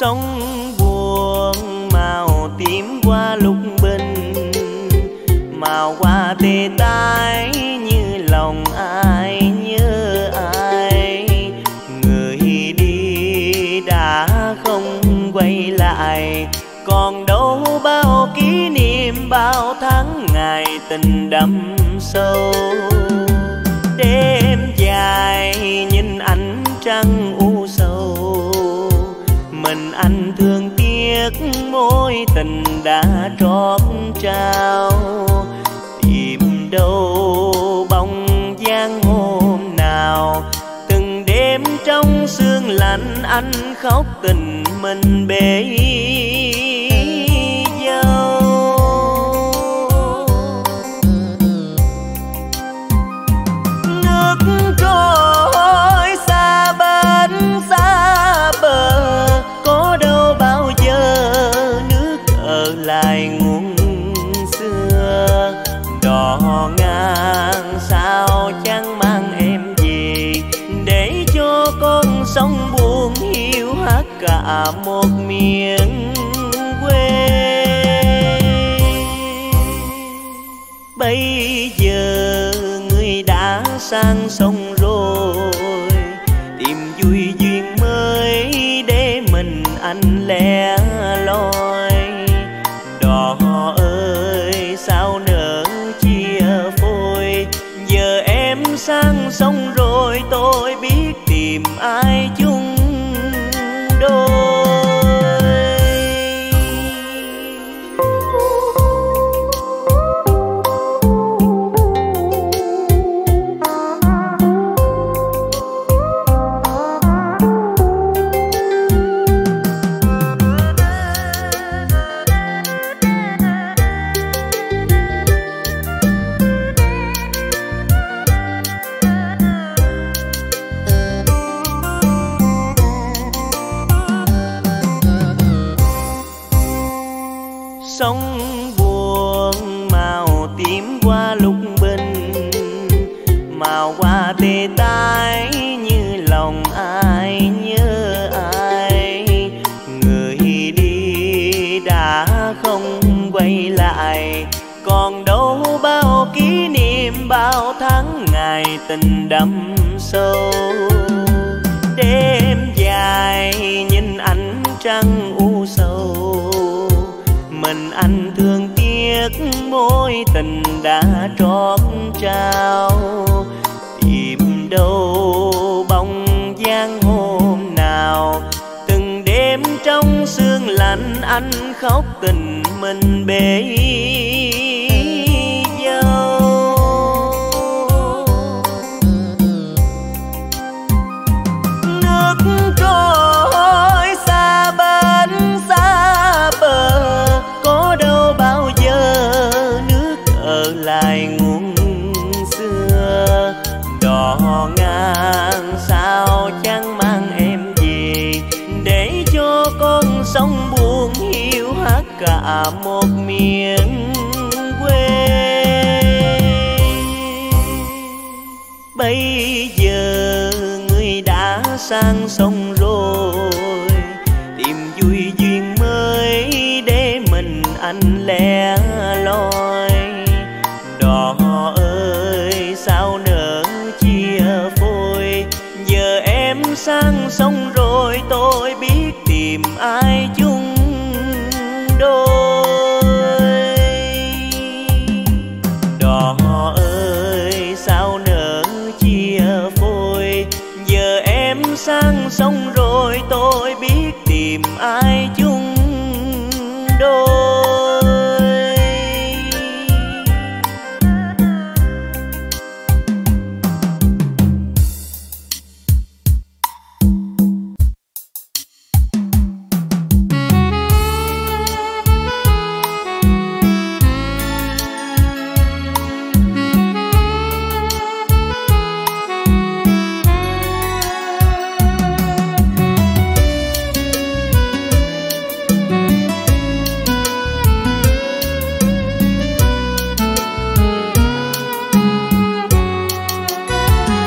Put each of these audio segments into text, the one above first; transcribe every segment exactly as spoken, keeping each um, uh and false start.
Sông buồn màu tím qua lúc bình, màu hoa tê tái như lòng ai nhớ ai. Người đi đã không quay lại, còn đâu bao kỷ niệm bao tháng ngày tình đậm sâu. Đêm dài nhìn ánh trăng u sầu, mình anh thương tiếc mối tình đã trót trao. Tìm đâu bóng dáng hôm nào, từng đêm trong sương lạnh anh khóc tình mình bể dâu. Nước trôi xa bên xa bờ, có đâu bao giờ nước ở lại nguồn xưa. Đò ngang sao chẳng mang em về, để cho con sông buồn hiu hắt cả một miền quê. Bây giờ người đã sang sông rồi, tìm vui duyên mới để mình anh lẻ loi. Đò ơi sao nỡ chia phôi, giờ em sang sông rồi tôi biết tìm ai chung đôi. Sông buồn màu tím qua lúc bình, màu hoa tê tái như lòng ai nhớ ai. Người đi đã không quay lại, còn đâu bao kỷ niệm bao tháng ngày tình đậm sâu. Đêm dài nhìn ánh trăng u sầu, mình anh thương tiếc mối tình đã trót trao. Tìm đâu bóng dáng hôm nào, từng đêm trong sương lạnh anh khóc tình mình bể dâu. Nước trôi xa bên xa bờ, có đâu bao giờ nước ở lại nguồn xưa. Đò ngang sao chẳng mang em về, để cho con sông buồn hiu hắt cả một miền quê. Bây giờ người đã sang sông rồi, tìm vui duyên mới để mình anh lẻ loi. Đò ơi sao nỡ chia phôi, giờ em sang sông rồi tôi biết tìm ai chung đôi. Đò ơi sao nỡ chia phôi, giờ em sang sông rồi tôi biết tìm ai chung đôi.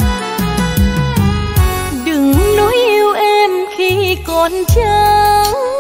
Con trắng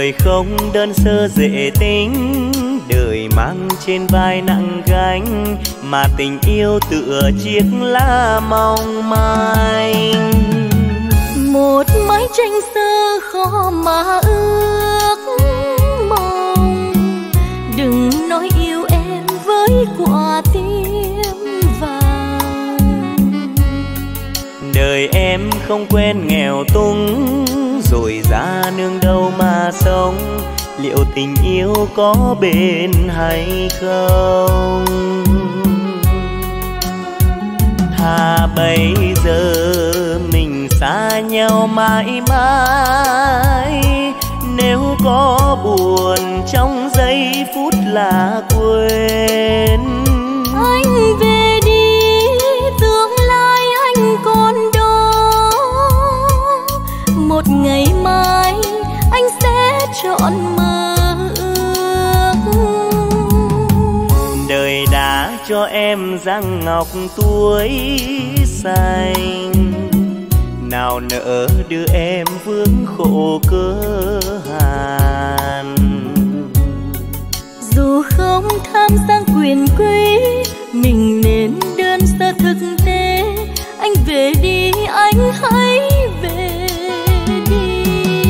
Đời không đơn sơ dễ tính, đời mang trên vai nặng gánh, mà tình yêu tựa chiếc lá mong manh. Một mái tranh xưa khó mà ước mong, đừng nói yêu em với quả tim vàng. Đời em không quen nghèo túng, rồi ra nương đâu mà sống, liệu tình yêu có bền hay không? Thà bây giờ mình xa nhau mãi mãi, nếu có buồn trong giây phút là quên. Anh về đi, tương lai anh còn đó, một ngày mai anh sẽ trọn mơ ước. Đời đã cho em răng ngọc tuổi xanh, nào nỡ đưa em vướng khổ cơ hàn. Dù không tham sang quyền quý, mình nên đơn sơ thực tế. Anh về đi, anh hãy về đi.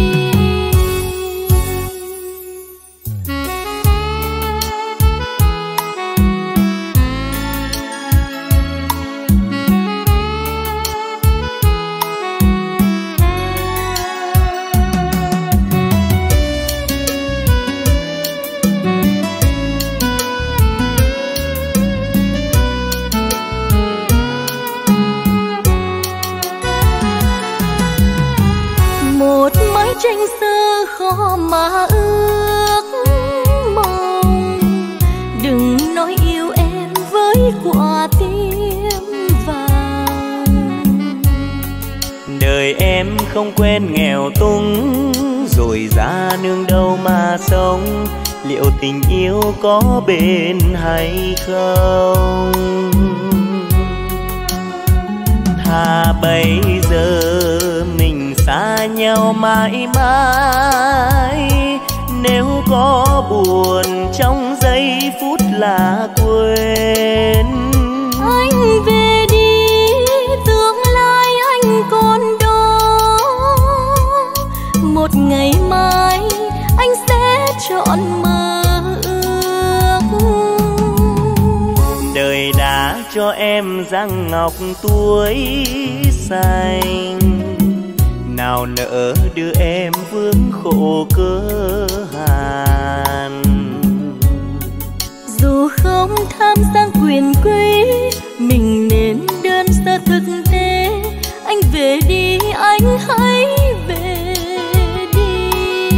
Tranh xưa khó mà ước mong, đừng nói yêu em với quả tim vàng. Đời em không quen nghèo túng, rồi ra nương đâu mà sống, liệu tình yêu có bền hay không? Thà bây giờ mình xa nhau mãi mãi, nếu có buồn trong giây phút là quên. Anh về đi, tương lai anh còn đó, một ngày mai anh sẽ trọn mơ ước. Đời đã cho em răng ngọc tuổi xanh, nào nỡ đưa em vướng khổ cơ hàn. Dù không tham sang quyền quý, mình nên đơn sơ thực tế. Anh về đi, anh hãy về đi.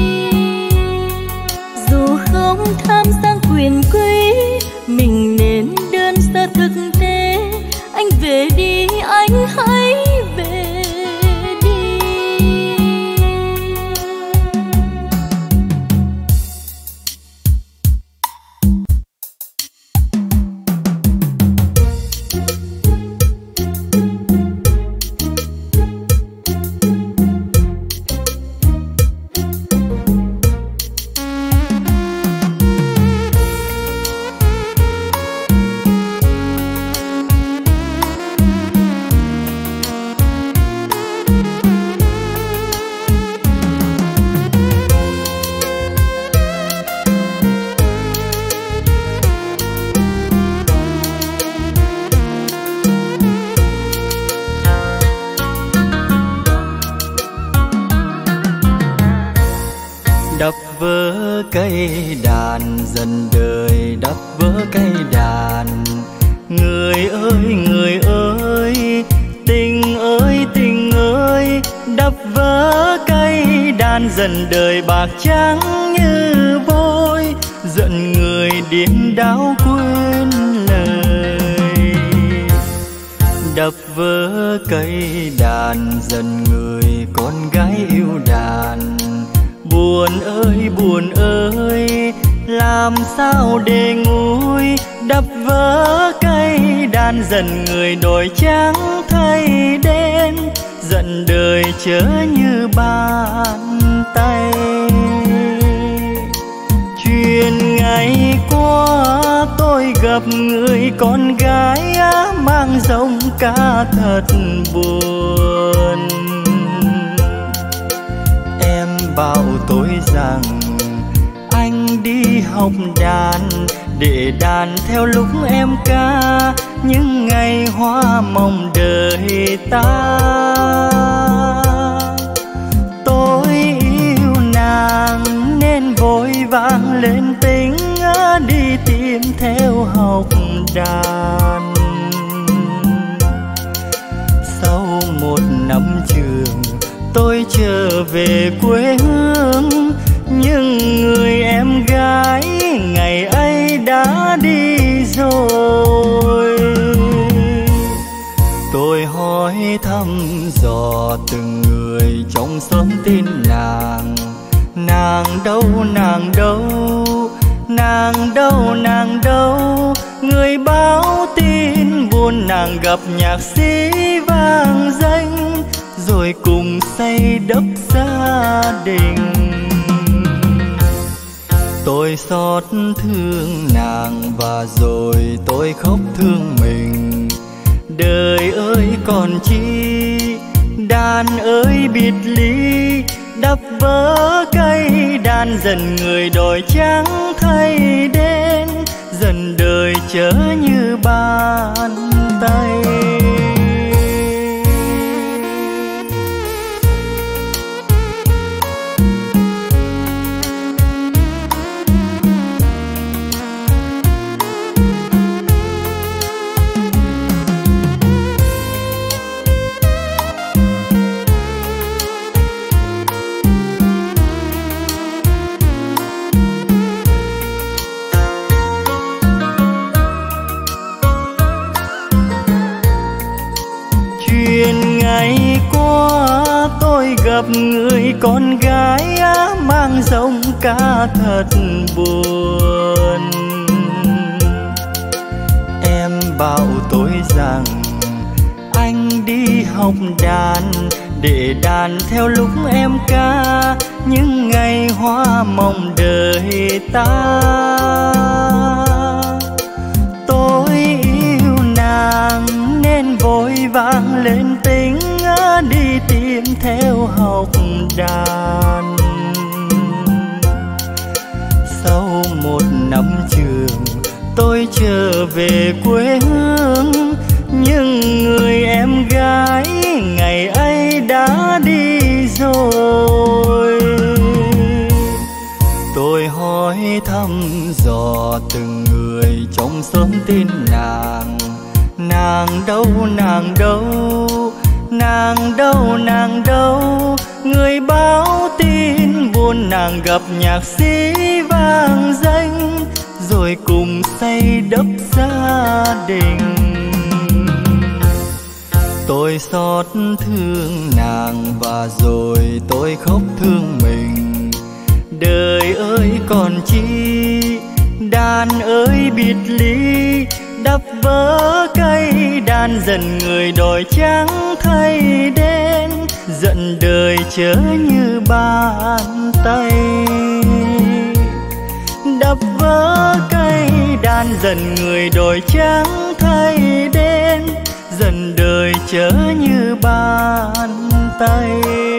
Dù không tham sang quyền quý, mình nên đơn sơ thực tế. Anh về đi, anh hãy về. Đập vỡ cây đàn dần đời, đập vỡ cây đàn. Người ơi người ơi, tình ơi tình ơi, đập vỡ cây đàn dần đời bạc trắng như vôi. Giận người điên đảo quên lời. Đập vỡ cây đàn dần người con gái yêu đàn. Buồn ơi buồn ơi, làm sao để nguôi. Đập vỡ cây đàn dần người đổi trắng thay đen. Giận đời chớ như bàn tay. Chuyện ngày qua tôi gặp người con gái mang giọng ca thật buồn. Em bảo tôi rằng anh đi học đàn để đàn theo lúc em ca những ngày hoa mộng đời ta. Tôi yêu nàng nên vội vàng lên tính đi tìm theo học đàn. Sau một năm trường tôi trở về quê hương, nhưng người em gái ngày ấy đã đi rồi. Tôi hỏi thăm dò từng người trong xóm tin nàng. Nàng đâu, nàng đâu, nàng đâu, nàng đâu. Người báo tin buồn nàng gặp nhạc sĩ vang danh, rồi cùng xây đắp gia đình. Tôi xót thương nàng và rồi tôi khóc thương mình. Đời ơi còn chi, đàn ơi biệt ly, đắp vỡ cây đàn dần người đòi trắng thay đến, dần đời chớ như bàn tay. Ngày qua tôi gặp người con gái mang giọng ca thật buồn. Em bảo tôi rằng anh đi học đàn để đàn theo lúc em ca những ngày hoa mộng đời ta. Tôi yêu nàng nên vội vàng lên tính đi tìm theo học đàn. Sau một năm trường tôi trở về quê hương, nhưng người em gái ngày ấy đã đi rồi. Tôi hỏi thăm dò từng người trong xóm tin nàng. Nàng đâu, nàng đâu, nàng đâu, nàng đâu. Người báo tin buồn nàng gặp nhạc sĩ vang danh, rồi cùng xây đắp gia đình. Tôi xót thương nàng và rồi tôi khóc thương mình. Đời ơi còn chi, đàn ơi biệt ly, đắp vỡ cây đàn dần người đòi trắng thay đến, giận đời chớ như bàn tay. Đắp vỡ cây đàn dần người đòi trắng thay đến, dần đời chớ như bàn tay.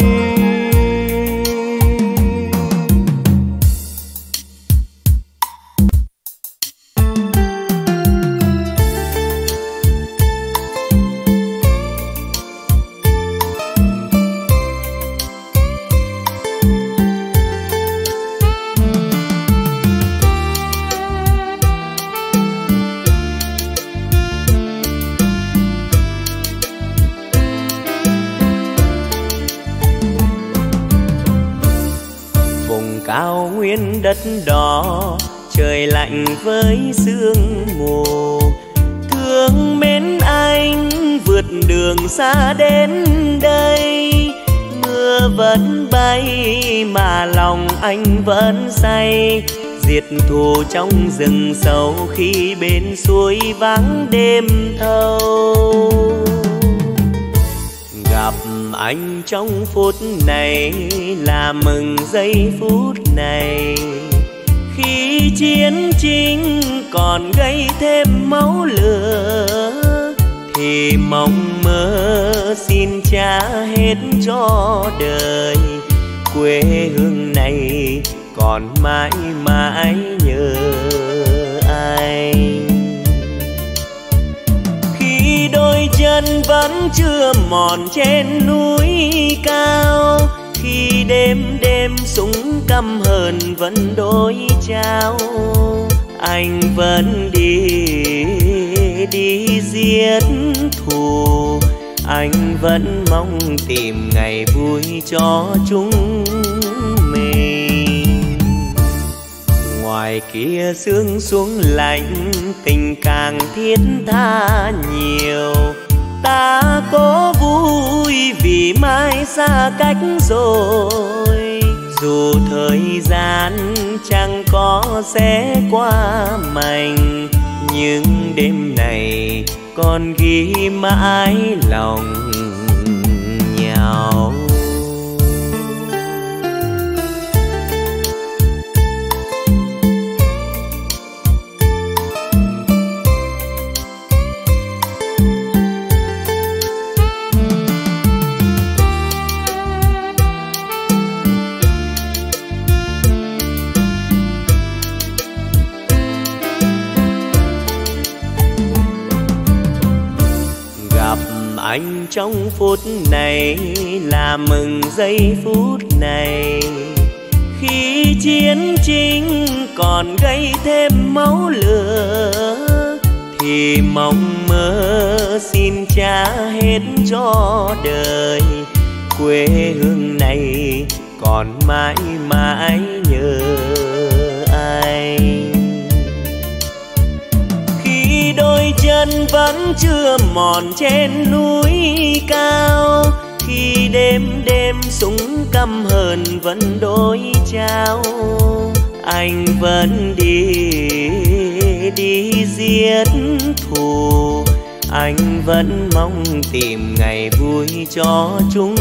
Cao nguyên đất đỏ, trời lạnh với sương mù. Thương mến anh vượt đường xa đến đây, mưa vẫn bay mà lòng anh vẫn say. Diệt thù trong rừng sâu khi bên suối vắng đêm thâu. Gặp anh trong phút này là mừng giây phút này, Khi chiến tranh còn gây thêm máu lửa, thì mong mơ xin trả hết cho đời. Quê hương này còn mãi mãi nhớ anh. Khi đôi chân vẫn chưa mòn trên núi cao, khi đêm đêm súng căm hờn vẫn đối trao, anh vẫn đi đi giết thù. Anh vẫn mong tìm ngày vui cho chúng mình. Ngoài kia sương xuống lạnh, tình càng thiết tha nhiều. Ta có vui vì mai xa cách rồi, dù thời gian chẳng có sẽ qua mạnh, nhưng đêm này còn ghi mãi lòng nhau. Anh trong phút này là mừng giây phút này. Khi chiến tranh còn gây thêm máu lửa, thì mong mơ xin trả hết cho đời. Quê hương này còn mãi mãi nhớ anh. Khi đôi chân vẫn chưa mòn trên núi cao, khi đêm đêm súng căm hờn vẫn đối trao, anh vẫn đi đi giết thù. Anh vẫn mong tìm ngày vui cho chúng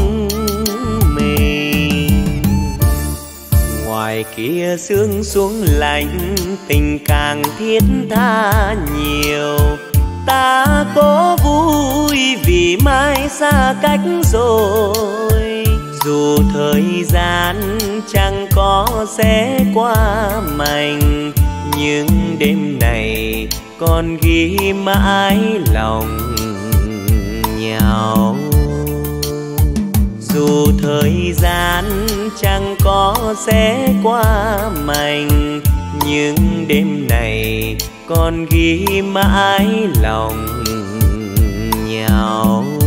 mình. Ngoài kia sương xuống lạnh, tình càng thiết tha nhiều. Ta có vui vì mai xa cách rồi, dù thời gian chẳng có sẽ qua mạnh, nhưng đêm này còn ghi mãi lòng nhau. Dù thời gian chẳng có sẽ qua mạnh, nhưng đêm này còn ghi mãi lòng nhau.